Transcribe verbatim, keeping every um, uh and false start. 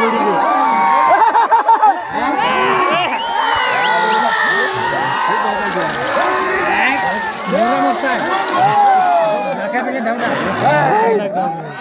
जोड़ी को मोरा मस्ता है क्या पे डाउन